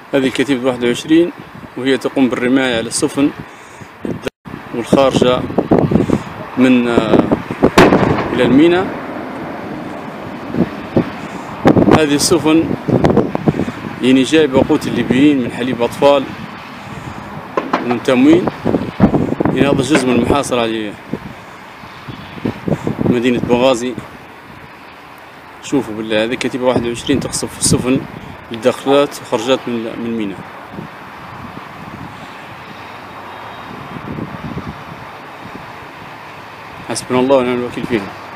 هذه كتيبة 21 وهي تقوم بالرماية على السفن والخارجة من إلى الميناء. هذه السفن يعني جايبة قوت الليبيين من حليب أطفال ومن تموين. يعني هذا جزء من المحاصرة على مدينة بنغازي. شوفوا بالله، هذه كتيبة 21 تقصف السفن للداخلات وخرجات من ميناء. حسبنا الله ونعم الوكيل فيهم.